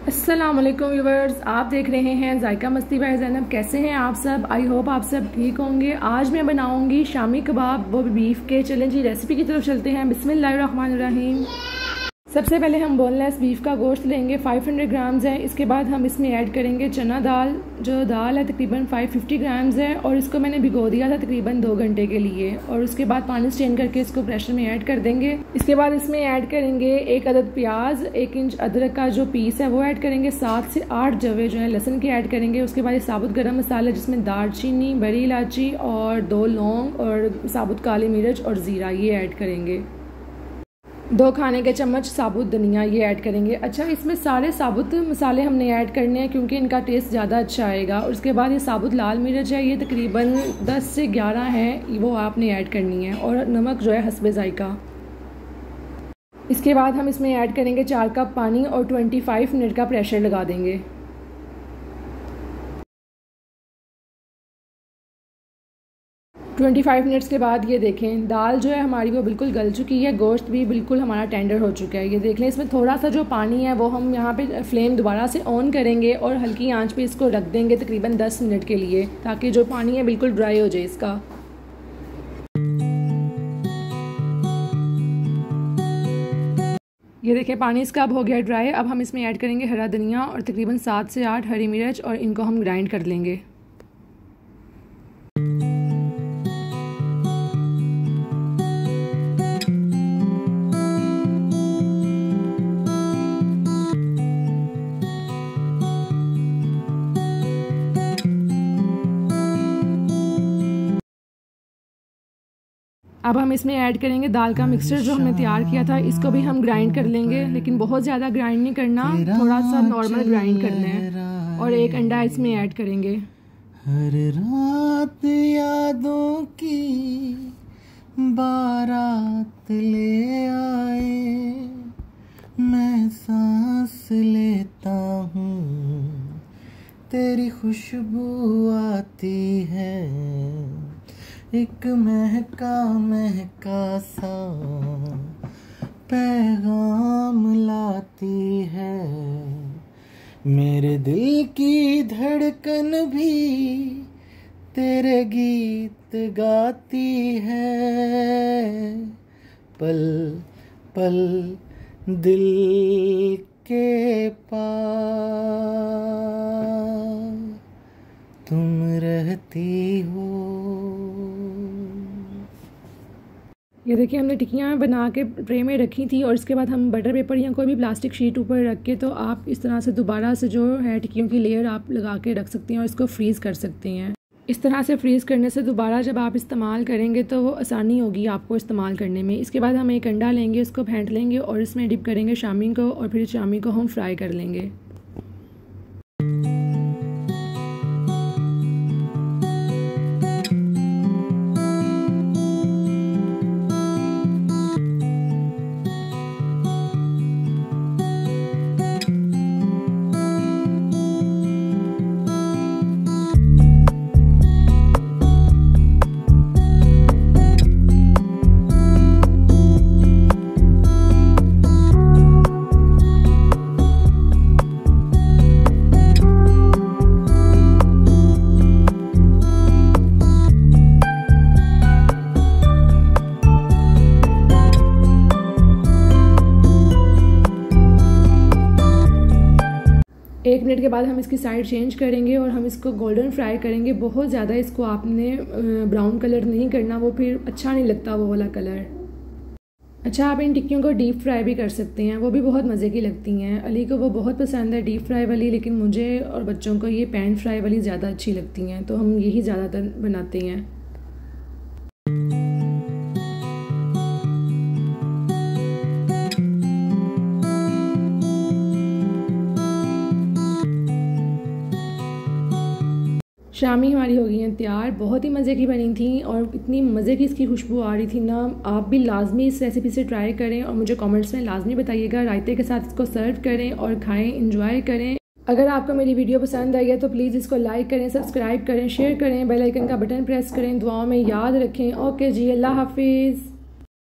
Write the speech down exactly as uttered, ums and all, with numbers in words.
अस्सलामुअलैकुम व्यूवर्स, आप देख रहे हैं जायका मस्ती बाय ज़ैनब। कैसे हैं आप सब? आई होप आप सब ठीक होंगे। आज मैं बनाऊंगी शामी कबाब, वो भी बीफ के। चलें जी रेसिपी की तरफ चलते हैं। बिस्मिल्लाहिर्रहमानिर्रहीम। सबसे पहले हम बोनलेस बीफ का गोश्त लेंगे, पाँच सौ ग्राम्स है। इसके बाद हम इसमें ऐड करेंगे चना दाल। जो दाल है तकरीबन पाँच सौ पचास ग्राम्स है और इसको मैंने भिगो दिया था तकरीबन दो घंटे के लिए। और उसके बाद पानी स्ट्रेन करके इसको प्रेशर में ऐड कर देंगे। इसके बाद इसमें ऐड करेंगे एक अदद प्याज, एक इंच अदरक का जो पीस है वो ऐड करेंगे, सात से आठ जवे जो है लहसुन के ऐड करेंगे। उसके बाद साबुत गरम मसाला जिसमें दालचीनी, बड़ी इलायची और दो लौंग और साबुत काली मिर्च और ज़ीरा ये ऐड करेंगे। दो खाने के चम्मच साबुत धनिया ये ऐड करेंगे। अच्छा, इसमें सारे साबुत मसाले हमने ऐड करने हैं क्योंकि इनका टेस्ट ज़्यादा अच्छा आएगा। और उसके बाद ये साबुत लाल मिर्च है, ये तकरीबन दस से ग्यारह है, वो आपने ऐड करनी है। और नमक जो है हस्बे जायका। इसके बाद हम इसमें ऐड करेंगे चार कप पानी और पच्चीस मिनट का प्रेशर लगा देंगे। पच्चीस मिनट्स के बाद ये देखें दाल जो है हमारी वो बिल्कुल गल चुकी है, गोश्त भी बिल्कुल हमारा टेंडर हो चुका है। ये देख लें, इसमें थोड़ा सा जो पानी है वो हम यहाँ पे फ्लेम दोबारा से ऑन करेंगे और हल्की आंच पे इसको रख देंगे तकरीबन दस मिनट के लिए, ताकि जो पानी है बिल्कुल ड्राई हो जाए इसका। ये देखें पानी इसका अब हो गया ड्राई। अब हम इसमें ऐड करेंगे हरा धनिया और तकरीबन सात से आठ हरी मिर्च और इनको हम ग्राइंड कर लेंगे। अब हम इसमें ऐड करेंगे दाल का मिक्सचर जो हमने तैयार किया था, इसको भी हम ग्राइंड कर लेंगे, लेकिन बहुत ज़्यादा ग्राइंड नहीं करना, थोड़ा सा नॉर्मल ग्राइंड करना है। और एक अंडा इसमें ऐड करेंगे। हर रात यादों की बारात ले आए, मैं सांस लेता हूँ, तेरी खुशबू आती है, एक महका महका सा पैगाम लाती है, मेरे दिल की धड़कन भी तेरे गीत गाती है, पल पल दिल के पास तुम रहती हो। ये देखिए हमने टिक्कियाँ बना के ट्रे में रखी थी और इसके बाद हम बटर पेपर या कोई भी प्लास्टिक शीट ऊपर रख के, तो आप इस तरह से दोबारा से जो है टिक्कियों की लेयर आप लगा के रख सकती हैं और इसको फ्रीज़ कर सकती हैं। इस तरह से फ्रीज़ करने से दोबारा जब आप इस्तेमाल करेंगे तो वो आसानी होगी आपको इस्तेमाल करने में। इसके बाद हम एक अंडा लेंगे, उसको फेंट लेंगे और इसमें डिप करेंगे शामी को और फिर शामी को हम फ्राई कर लेंगे। एक मिनट के बाद हम इसकी साइड चेंज करेंगे और हम इसको गोल्डन फ्राई करेंगे। बहुत ज़्यादा इसको आपने ब्राउन कलर नहीं करना, वो फिर अच्छा नहीं लगता वो वाला कलर। अच्छा, आप इन टिक्कियों को डीप फ्राई भी कर सकते हैं, वो भी बहुत मज़े की लगती हैं। अली को वो बहुत पसंद है डीप फ्राई वाली, लेकिन मुझे और बच्चों को ये पैन फ्राई वाली ज़्यादा अच्छी लगती हैं, तो हम यही ज़्यादातर बनाते हैं। शामी हमारी हो गई हैं तैयार। बहुत ही मज़े की बनी थी और इतनी मज़े की इसकी खुशबू आ रही थी ना। आप भी लाजमी इस रेसिपी से ट्राई करें और मुझे कमेंट्स में लाजमी बताइएगा। रायते के साथ इसको सर्व करें और खाएं, इंजॉय करें। अगर आपको मेरी वीडियो पसंद आई है तो प्लीज़ इसको लाइक करें, सब्सक्राइब करें, शेयर करें, बेल आइकन का बटन प्रेस करें। दुआओं में याद रखें। ओके जी, अल्लाह हाफिज़।